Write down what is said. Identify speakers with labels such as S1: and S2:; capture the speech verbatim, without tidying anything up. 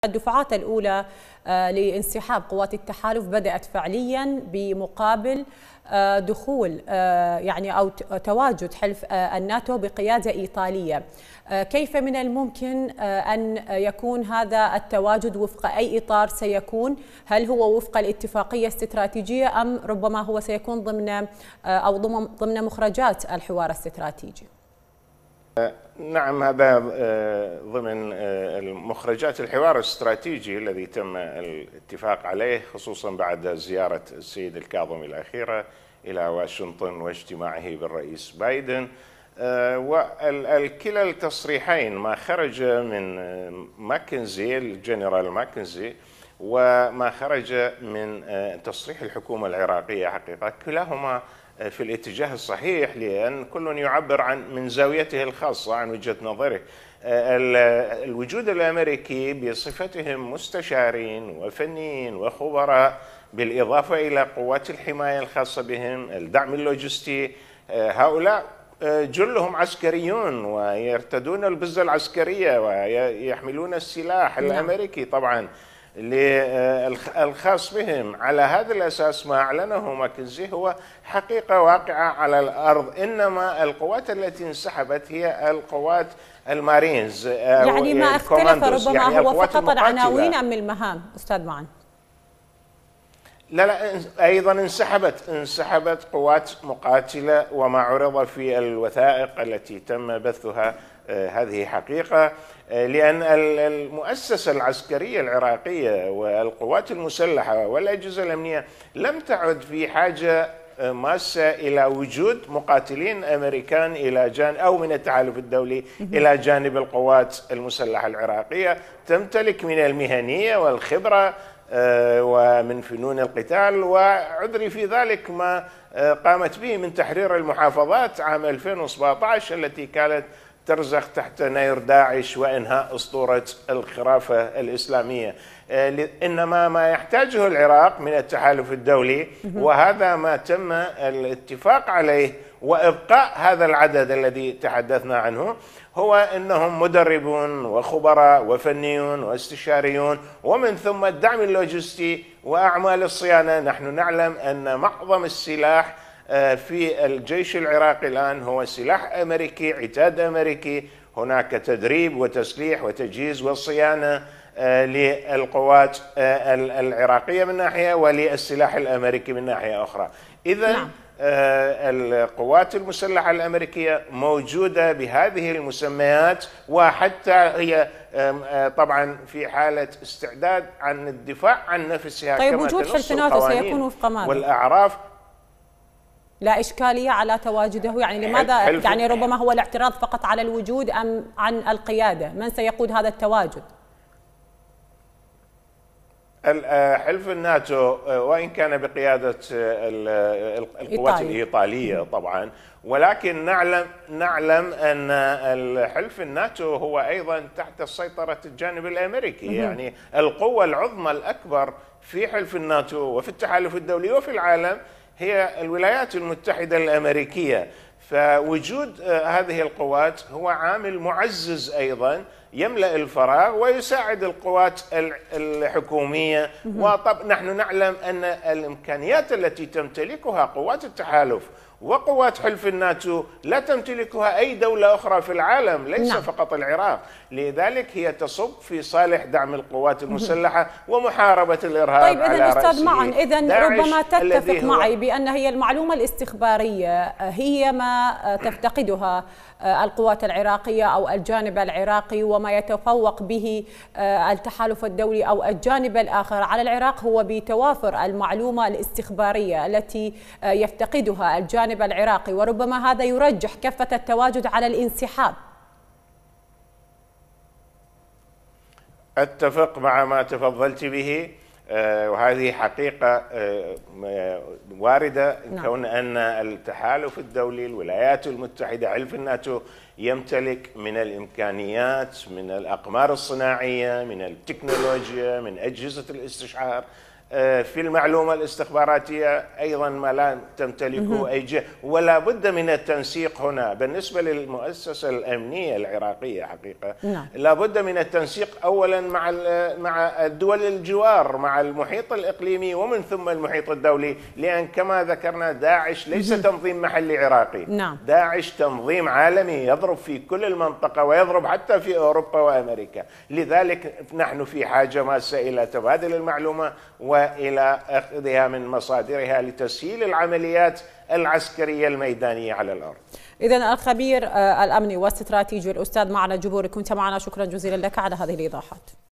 S1: الدفعات الأولى لانسحاب قوات التحالف بدأت فعليا بمقابل دخول يعني أو تواجد حلف الناتو بقيادة إيطالية. كيف من الممكن أن يكون هذا التواجد وفق أي إطار سيكون؟ هل هو وفق الاتفاقية الاستراتيجية أم ربما هو سيكون ضمن أو ضمن مخرجات الحوار الاستراتيجي؟
S2: نعم، هذا ضمن مخرجات الحوار الاستراتيجي الذي تم الاتفاق عليه، خصوصا بعد زيارة السيد الكاظمي الأخيرة إلى واشنطن واجتماعه بالرئيس بايدن. وكلا التصريحين ما خرج من ماكنزي الجنرال ماكنزي وما خرج من تصريح الحكومة العراقية حقيقة كلاهما في الاتجاه الصحيح، لأن كل يعبر عن من زاويته الخاصة عن وجهة نظره. الوجود الأمريكي بصفتهم مستشارين وفنيين وخبراء، بالإضافة إلى قوات الحماية الخاصة بهم، الدعم اللوجستي، هؤلاء جلهم عسكريون ويرتدون البزة العسكرية ويحملون السلاح الأمريكي طبعا الخاص بهم. على هذا الأساس ما أعلنه ماكنزي هو حقيقة واقعة على الأرض، إنما القوات التي انسحبت هي القوات المارينز،
S1: يعني ما اختلف ربما يعني هو فقط العناوين أم المهام أستاذ معن؟
S2: لا لا أيضا انسحبت انسحبت قوات مقاتلة، وما عرض في الوثائق التي تم بثها هذه حقيقة، لأن المؤسسة العسكرية العراقية والقوات المسلحة والأجهزة الأمنية لم تعد في حاجة ماسة إلى وجود مقاتلين أمريكان إلى جانب أو من التحالف الدولي إلى جانب القوات المسلحة العراقية. تمتلك من المهنية والخبرة ومن فنون القتال، وعذري في ذلك ما قامت به من تحرير المحافظات عام ألفين وسبعة عشر التي كانت ترزخ تحت نير داعش وإنهاء أسطورة الخرافة الإسلامية. إنما ما يحتاجه العراق من التحالف الدولي، وهذا ما تم الاتفاق عليه وإبقاء هذا العدد الذي تحدثنا عنه، هو أنهم مدربون وخبراء وفنيون واستشاريون، ومن ثم الدعم اللوجستي وأعمال الصيانة. نحن نعلم أن معظم السلاح في الجيش العراقي الآن هو سلاح أمريكي، عتاد أمريكي. هناك تدريب وتسليح وتجهيز وصيانة للقوات العراقية من ناحية، وللسلاح الأمريكي من ناحية أخرى. إذن نعم. القوات المسلحة الأمريكية موجودة بهذه المسميات، وحتى هي طبعا في حالة استعداد عن الدفاع عن نفسها.
S1: طيب
S2: كما
S1: وجود حلف الناتو سيكون وفق ماذا؟
S2: والأعراف
S1: لا إشكالية على تواجده، يعني لماذا يعني ربما هو الاعتراض فقط على الوجود أم عن القيادة؟ من سيقود هذا التواجد؟
S2: حلف الناتو وإن كان بقيادة القوات الإيطالية طبعا، ولكن نعلم نعلم أن الحلف الناتو هو أيضا تحت سيطرة الجانب الأمريكي. يعني القوة العظمى الأكبر في حلف الناتو وفي التحالف الدولي وفي العالم هي الولايات المتحدة الأمريكية. فوجود هذه القوات هو عامل معزز أيضا يملأ الفراغ ويساعد القوات الحكومية. وطب نحن نعلم أن الإمكانيات التي تمتلكها قوات التحالف وقوات حلف الناتو لا تمتلكها أي دولة أخرى في العالم، ليس نعم. فقط العراق. لذلك هي تصب في صالح دعم القوات المسلحة ومحاربة الإرهاب.
S1: طيب إذن
S2: على
S1: أستاذ معن، إذن ربما تتفق
S2: هو...
S1: معي بأن هي المعلومة الاستخبارية هي ما تفتقدها القوات العراقية أو الجانب العراقي، وما يتفوق به التحالف الدولي أو الجانب الآخر على العراق هو بتوافر المعلومة الاستخبارية التي يفتقدها الجانب العراقي، وربما هذا يرجح كفة التواجد على الانسحاب.
S2: أتفق مع ما تفضلت به، وهذه حقيقة واردة. نعم. كون أن التحالف الدولي الولايات المتحدة حلف الناتو يمتلك من الإمكانيات، من الأقمار الصناعية، من التكنولوجيا، من أجهزة الاستشعار في المعلومة الاستخباراتية أيضا ما لا تمتلكه أي جهة، ولا بد من التنسيق هنا بالنسبة للمؤسسة الأمنية العراقية حقيقة. نعم. لا بد من التنسيق أولا مع مع الدول الجوار، مع المحيط الإقليمي ومن ثم المحيط الدولي، لأن كما ذكرنا داعش ليس تنظيم محلي عراقي.
S1: نعم.
S2: داعش تنظيم عالمي يضرب في كل المنطقة ويضرب حتى في أوروبا وأمريكا، لذلك نحن في حاجة ماسة إلى تبادل المعلومة وإلى أخذها من مصادرها لتسهيل العمليات العسكرية الميدانية على الأرض.
S1: إذن الخبير الأمني والاستراتيجي الأستاذ معنا الجبوري، كنت معنا، شكرا جزيلا لك على هذه الإيضاحات.